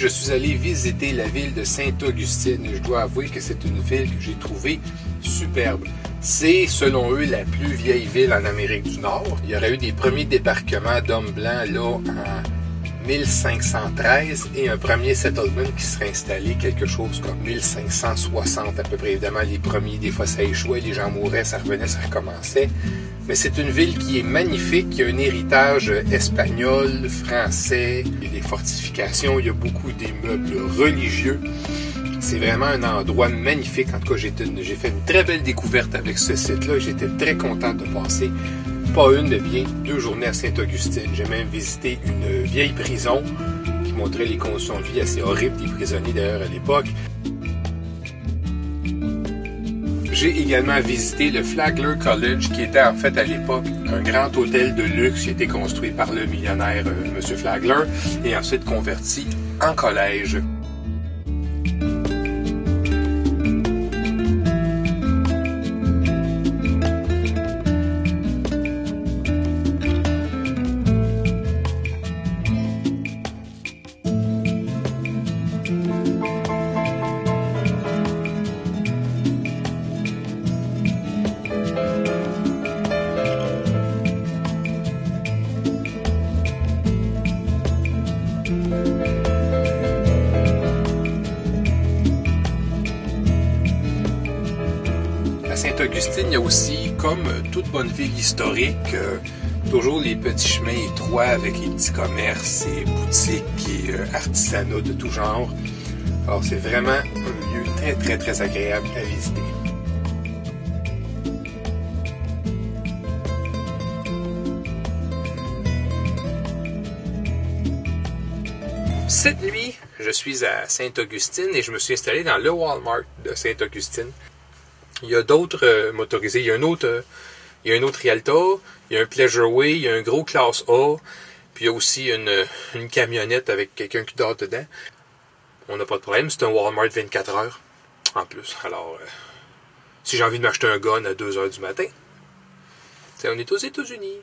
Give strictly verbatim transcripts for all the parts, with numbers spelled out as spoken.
je suis allé visiter la ville de Sainte-Augustine. Je dois avouer que c'est une ville que j'ai trouvée superbe. C'est, selon eux, la plus vieille ville en Amérique du Nord. Il y aurait eu des premiers débarquements d'hommes blancs là en mille cinq cent treize et un premier settlement qui serait installé quelque chose comme mille cinq cent soixante à peu près. Évidemment, les premiers, des fois ça échouait, les gens mouraient, ça revenait, ça recommençait. Mais c'est une ville qui est magnifique, qui a un héritage espagnol, français, il y a des fortifications, il y a beaucoup d'immeubles religieux. C'est vraiment un endroit magnifique. En tout cas, j'ai fait une très belle découverte avec ce site-là. J'étais très content de passer pas une, mais bien deux journées à Sainte-Augustine. J'ai même visité une vieille prison qui montrait les conditions de vie assez horribles des prisonniers d'ailleurs à l'époque. J'ai également visité le Flagler College, qui était en fait à l'époque un grand hôtel de luxe qui a été construit par le millionnaire euh, M. Flagler et ensuite converti en collège. À Sainte-Augustine, il y a aussi, comme toute bonne ville historique, euh, toujours les petits chemins étroits avec les petits commerces et boutiques et euh, artisanats de tout genre. Alors c'est vraiment un lieu très très très agréable à visiter. Cette nuit, je suis à Sainte-Augustine et je me suis installé dans le Walmart de Sainte-Augustine. Il y a d'autres euh, motorisés. Il y a un autre, euh, il y a un autre Rialta, il y a un Pleasureway, il y a un gros Classe A, puis il y a aussi une, une camionnette avec quelqu'un qui dort dedans. On n'a pas de problème, c'est un Walmart vingt-quatre heures en plus. Alors, euh, si j'ai envie de m'acheter un gun à deux heures du matin, t'sais, on est aux États-Unis.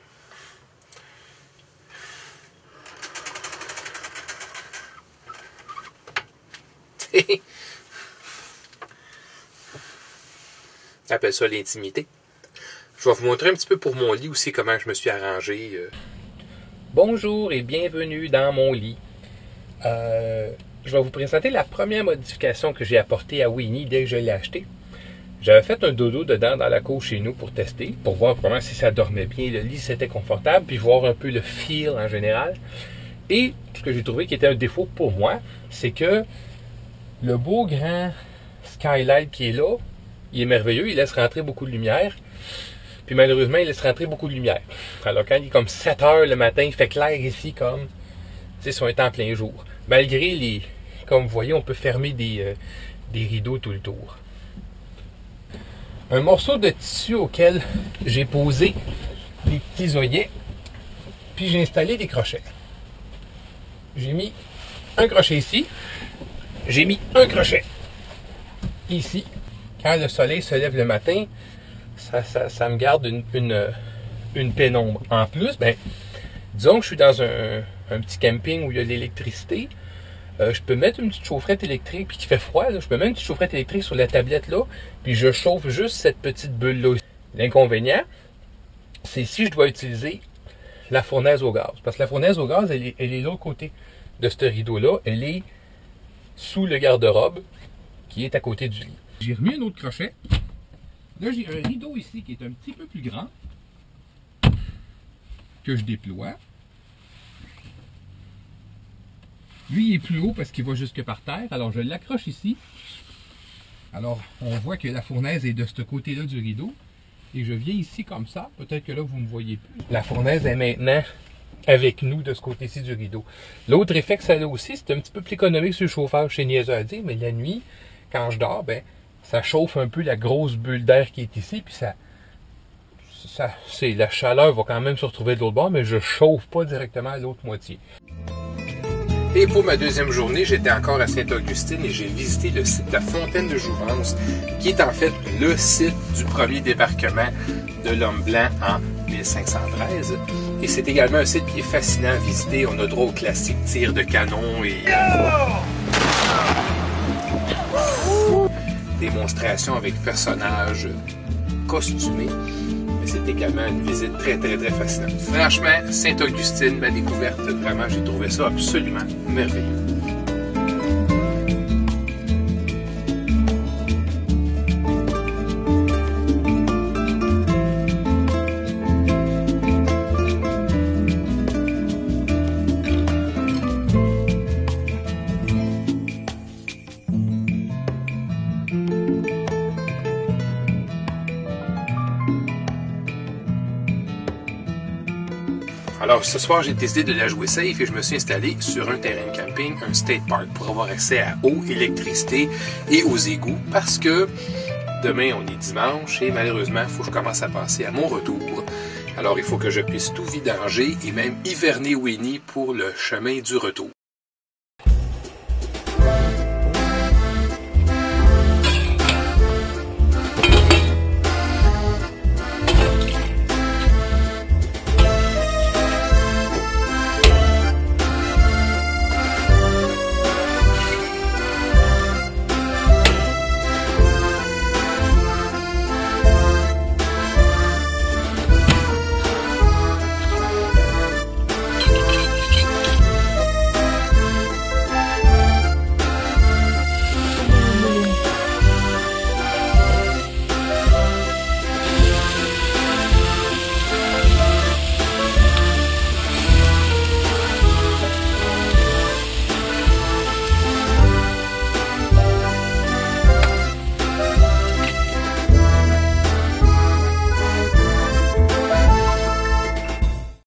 On appelle ça l'intimité. Je vais vous montrer un petit peu pour mon lit aussi comment je me suis arrangé. Bonjour et bienvenue dans mon lit. Euh, je vais vous présenter la première modification que j'ai apportée à Winnie dès que je l'ai acheté. J'avais fait un dodo dedans dans la cour chez nous pour tester, pour voir vraiment si ça dormait bien, le lit c'était confortable, puis voir un peu le feel en général. Et ce que j'ai trouvé qui était un défaut pour moi, c'est que le beau grand skylight qui est là, il est merveilleux, il laisse rentrer beaucoup de lumière. Puis malheureusement, il laisse rentrer beaucoup de lumière. Alors quand il est comme sept heures le matin, il fait clair ici comme, tu sais, si on est en plein jour. Malgré les, comme vous voyez, on peut fermer des, euh, des rideaux tout le tour. Un morceau de tissu auquel j'ai posé des petits œillets, puis j'ai installé des crochets. J'ai mis un crochet ici, j'ai mis un crochet ici. Quand le soleil se lève le matin, ça, ça, ça me garde une, une, une pénombre. En plus, ben, disons que je suis dans un, un petit camping où il y a de l'électricité, euh, je peux mettre une petite chaufferette électrique, puis qui fait froid, là, je peux mettre une petite chaufferette électrique sur la tablette là, puis je chauffe juste cette petite bulle là. L'inconvénient, c'est si je dois utiliser la fournaise au gaz. Parce que la fournaise au gaz, elle est, elle est de l'autre côté de ce rideau-là, elle est sous le garde-robe qui est à côté du lit. J'ai remis un autre crochet. Là, j'ai un rideau ici qui est un petit peu plus grand, que je déploie. Lui, il est plus haut parce qu'il va jusque par terre. Alors, je l'accroche ici. Alors, on voit que la fournaise est de ce côté-là du rideau. Et je viens ici comme ça. Peut-être que là, vous ne me voyez plus. La fournaise est maintenant avec nous de ce côté-ci du rideau. L'autre effet que ça a aussi, c'est un petit peu plus économique sur le chauffage chez niaiseux à dire, mais la nuit, quand je dors, ben, ça chauffe un peu la grosse bulle d'air qui est ici, puis ça, ça c'est la chaleur va quand même se retrouver de l'autre bord, mais je chauffe pas directement à l'autre moitié. Et pour ma deuxième journée, j'étais encore à Sainte-Augustine et j'ai visité le site de la Fontaine de Jouvence, qui est en fait le site du premier débarquement de l'homme blanc en mille cinq cent treize. Et c'est également un site qui est fascinant à visiter. On a droit au classique tir de canon et démonstration avec personnages costumés. Mais c'est également une visite très très très fascinante. Franchement, Sainte-Augustine, ma découverte, vraiment j'ai trouvé ça absolument merveilleux. Alors ce soir, j'ai décidé de la jouer safe et je me suis installé sur un terrain de camping, un state park, pour avoir accès à eau, électricité et aux égouts parce que demain on est dimanche et malheureusement, il faut que je commence à penser à mon retour. Alors il faut que je puisse tout vidanger et même hiverner Winnie pour le chemin du retour.